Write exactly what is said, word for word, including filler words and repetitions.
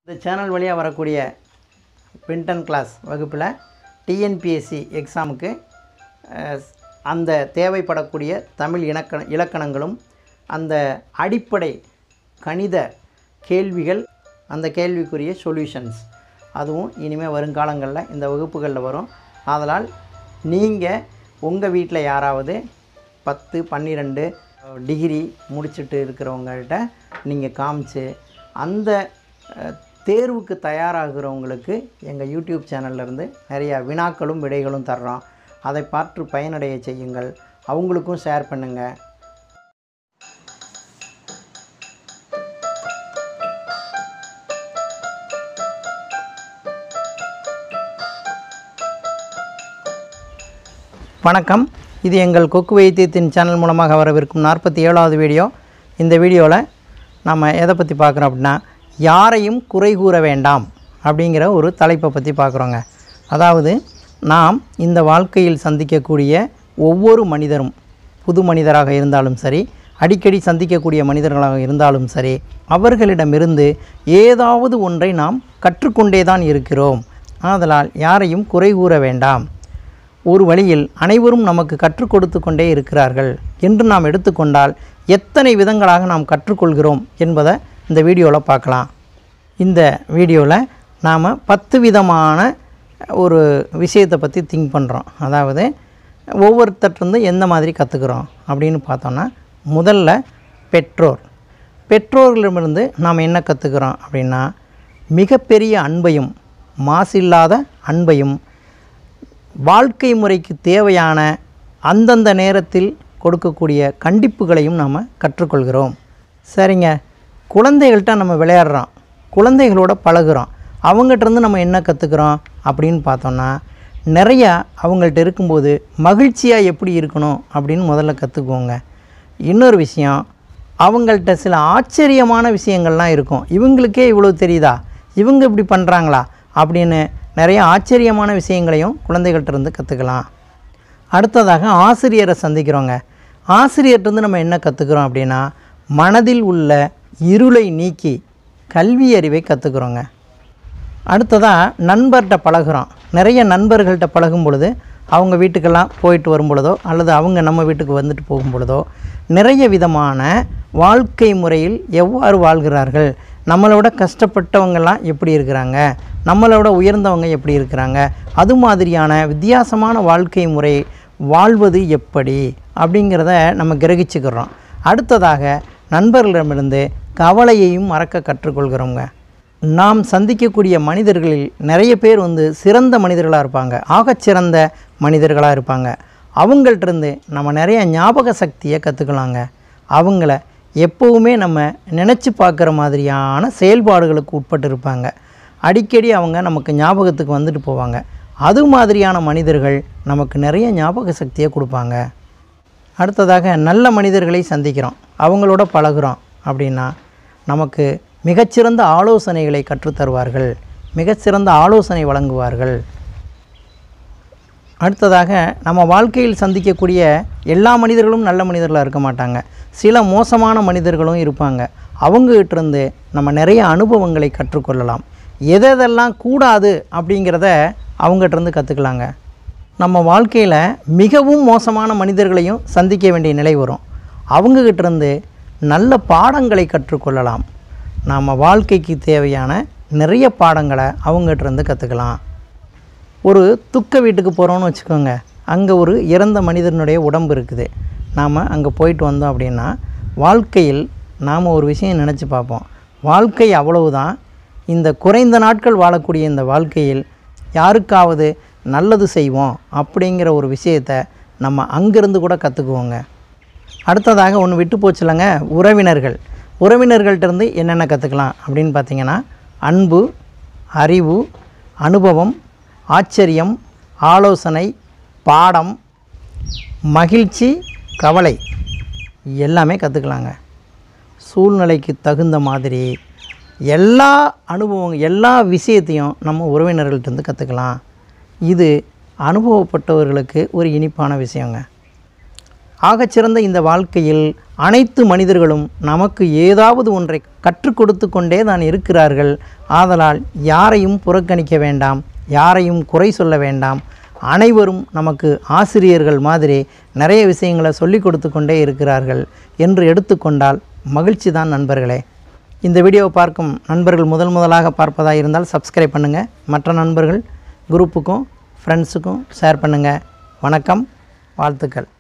இந்த சேனல் வழியாக வரக்கூடிய பிரிண்டன் கிளாஸ் வகுப்பில் டிஎன்பிஎஸ்சி எக்ஸாமுக்கு அந்த தேவைப்படக்கூடிய தமிழ் இலக்கண இலக்கணங்களும் அந்த அடிப்படை கணித கேள்விகள் அந்த கேள்விக்குரிய சொல்யூஷன்ஸ் அதுவும் இனிமேல் வருங்காலங்களில் இந்த வகுப்புகளில் வரும். ஆதலால் நீங்கள் உங்கள் வீட்டில் யாராவது பத்து பன்னிரெண்டு டிகிரி முடிச்சுட்டு இருக்கிறவங்கள்ட்ட நீங்கள் காமிச்சு அந்த தேர்வுக்கு தயாராகிறவங்களுக்கு எங்கள் யூடியூப் சேனல்லேருந்து நிறையா வினாக்களும் விடைகளும் தர்றோம். அதை பார்த்து பயனடைய செய்யுங்கள். அவங்களுக்கும் ஷேர் பண்ணுங்கள். வணக்கம். இது எங்கள் கொக்கு வைத்தியத்தின் சேனல் மூலமாக வரவிருக்கும் நாற்பத்தி ஏழாவது வீடியோ. இந்த வீடியோவில் நம்ம எதை பற்றி பார்க்குறோம் அப்படின்னா, யாரையும் குறை கூற வேண்டாம் அப்படிங்கிற ஒரு தலைப்பை பற்றி பார்க்குறோங்க. அதாவது நாம் இந்த வாழ்க்கையில் சந்திக்கக்கூடிய ஒவ்வொரு மனிதரும், புது மனிதராக இருந்தாலும் சரி, அடிக்கடி சந்திக்கக்கூடிய மனிதர்களாக இருந்தாலும் சரி, அவர்களிடமிருந்து ஏதாவது ஒன்றை நாம் கற்றுக்கொண்டே தான் இருக்கிறோம். ஆதலால் யாரையும் குறை கூற வேண்டாம். ஒரு வழியில் அனைவரும் நமக்கு கற்றுக் கொடுத்து கொண்டே இருக்கிறார்கள் என்று நாம் எடுத்துக்கொண்டால் எத்தனை விதங்களாக நாம் கற்றுக்கொள்கிறோம் என்பதை இந்த வீடியோவில் பார்க்கலாம். இந்த வீடியோவில் நாம் பத்து விதமான ஒரு விஷயத்தை பற்றி திங்க் பண்ணுறோம். அதாவது ஒவ்வொருத்தருந்து எந்த மாதிரி கற்றுக்குறோம் அப்படின்னு பார்த்தோன்னா, முதல்ல பெற்றோர். பெற்றோர்களிடமிருந்து நாம் என்ன கற்றுக்குறோம் அப்படின்னா, மிகப்பெரிய அன்பையும் மாசில்லாத அன்பையும் வாழ்க்கை முறைக்கு தேவையான அந்தந்த நேரத்தில் கொடுக்கக்கூடிய கண்டிப்புகளையும் நாம் கற்றுக்கொள்கிறோம். சரிங்க, குழந்தைகள்கிட்ட நம்ம விளையாடுறோம், குழந்தைகளோட பழகுறோம். அவங்ககிட்டருந்து நம்ம என்ன கற்றுக்குறோம் அப்படின்னு பார்த்தோன்னா, நிறையா அவங்கள்ட்ட இருக்கும்போது மகிழ்ச்சியாக எப்படி இருக்கணும் அப்படின்னு முதல்ல கற்றுக்குவோங்க. இன்னொரு விஷயம், அவங்கள்ட்ட சில ஆச்சரியமான விஷயங்கள்லாம் இருக்கும். இவங்களுக்கே இவ்வளோ தெரியுதா, இவங்க இப்படி பண்ணுறாங்களா அப்படின்னு நிறைய ஆச்சரியமான விஷயங்களையும் குழந்தைகள்கிட்டருந்து கற்றுக்கலாம். அடுத்ததாக ஆசிரியரை சந்திக்கிறோங்க. ஆசிரியர்கிட்டருந்து நம்ம என்ன கற்றுக்குறோம் அப்படின்னா, மனதில் உள்ள இருளை நீக்கி கல்வி அறிவை கற்றுக்குறோங்க. அடுத்ததாக நண்பர்கிட்ட பழகுறோம். நிறைய நண்பர்கள்ட்ட பழகும் பொழுது, அவங்க வீட்டுக்கெல்லாம் போயிட்டு வரும் பொழுதோ அல்லது அவங்க நம்ம வீட்டுக்கு வந்துட்டு போகும் பொழுதோ நிறைய விதமான வாழ்க்கை முறையில் எவ்வாறு வாழ்கிறார்கள், நம்மளோட கஷ்டப்பட்டவங்கெல்லாம் எப்படி இருக்கிறாங்க, நம்மளோட உயர்ந்தவங்க எப்படி இருக்கிறாங்க, அது மாதிரியான வித்தியாசமான வாழ்க்கை முறை வாழ்வது எப்படி அப்படிங்கிறத நம்ம கிரகிச்சுக்கிறோம். அடுத்ததாக நண்பர்களிடமிருந்து கவலையையும் மறக்க கற்றுக்கொள்கிறோங்க. நாம் சந்திக்கக்கூடிய மனிதர்களில் நிறைய பேர் வந்து சிறந்த மனிதர்களாக இருப்பாங்க, ஆகச்சிறந்த மனிதர்களாக இருப்பாங்க. அவங்கள்ட்டிருந்து நம்ம நிறைய ஞாபக சக்தியை கற்றுக்கலாங்க. அவங்கள எப்போவுமே நம்ம நினச்சி பார்க்குற மாதிரியான செயல்பாடுகளுக்கு உட்பட்டு இருப்பாங்க. அடிக்கடி அவங்க நமக்கு ஞாபகத்துக்கு வந்துட்டு போவாங்க. அது மாதிரியான மனிதர்கள் நமக்கு நிறைய ஞாபக சக்தியை கொடுப்பாங்க. அடுத்ததாக நல்ல மனிதர்களை சந்திக்கிறோம், அவங்களோட பழகுறோம் அப்படின்னா நமக்கு மிகச்சிறந்த ஆலோசனைகளை கற்றுத்தருவார்கள், மிகச்சிறந்த ஆலோசனை வழங்குவார்கள். அடுத்ததாக நம்ம வாழ்க்கையில் சந்திக்கக்கூடிய எல்லா மனிதர்களும் நல்ல மனிதர்களாக இருக்க மாட்டாங்க. சில மோசமான மனிதர்களும் இருப்பாங்க. அவங்ககிட்டருந்து நம்ம நிறைய அனுபவங்களை கற்றுக்கொள்ளலாம். எதெல்லாம் கூடாது அப்படிங்கிறத அவங்ககிட்டருந்து கற்றுக்கலாங்க. நம்ம வாழ்க்கையில் மிகவும் மோசமான மனிதர்களையும் சந்திக்க வேண்டிய நிலை வரும். அவங்ககிட்டருந்து நல்ல பாடங்களை கற்றுக்கொள்ளலாம். நம்ம வாழ்க்கைக்கு தேவையான நிறைய பாடங்களை அவங்ககிட்டருந்து கற்றுக்கலாம். ஒரு துக்க வீட்டுக்கு போகிறோன்னு வச்சுக்கோங்க. அங்கே ஒரு இறந்த மனிதனுடைய உடம்பு இருக்குது. நாம் அங்கே போயிட்டு வந்தோம் அப்படின்னா வாழ்க்கையில் நாம் ஒரு விஷயம் நினச்சி பார்ப்போம். வாழ்க்கை அவ்வளவுதான். இந்த குறைந்த நாட்கள் வாழக்கூடிய இந்த வாழ்க்கையில் யாருக்காவது நல்லது செய்வோம் அப்படிங்கிற ஒரு விஷயத்தை நம்ம அங்கேருந்து கூட கற்றுக்குவோங்க. அடுத்ததாக ஒன்று விட்டு போச்சுலங்க, உறவினர்கள். உறவினர்கள்ட்டருந்து என்னென்ன கற்றுக்கலாம் அப்படின்னு பார்த்திங்கன்னா, அன்பு, அறிவு, அனுபவம், ஆச்சரியம், ஆலோசனை, பாடம், மகிழ்ச்சி, கவலை எல்லாமே கற்றுக்கலாங்க. சூழ்நிலைக்கு தகுந்த மாதிரி எல்லா அனுபவம் எல்லா விஷயத்தையும் நம்ம உறவினர்கள்ட்டருந்து கற்றுக்கலாம். இது அனுபவப்பட்டவர்களுக்கு ஒரு இனிப்பான விஷயங்க. ஆகச்சிறந்த இந்த வாழ்க்கையில் அனைத்து மனிதர்களும் நமக்கு ஏதாவது ஒன்றை கற்றுக் கொடுத்து கொண்டே தான் இருக்கிறார்கள். ஆதலால் யாரையும் புறக்கணிக்க வேண்டாம், யாரையும் குறை சொல்ல வேண்டாம். அனைவரும் நமக்கு ஆசிரியர்கள் மாதிரி நிறைய விஷயங்களை சொல்லி கொடுத்து கொண்டே இருக்கிறார்கள் என்று எடுத்துக்கொண்டால் மகிழ்ச்சி தான் நண்பர்களே. இந்த வீடியோவை பார்க்கும் நண்பர்கள் முதல் முதலாக பார்ப்பதாக இருந்தால் சப்ஸ்கிரைப் பண்ணுங்கள். மற்ற நண்பர்கள் குரூப்புக்கும் ஃப்ரெண்ட்ஸுக்கும் ஷேர் பண்ணுங்கள். வணக்கம், வாழ்த்துக்கள்.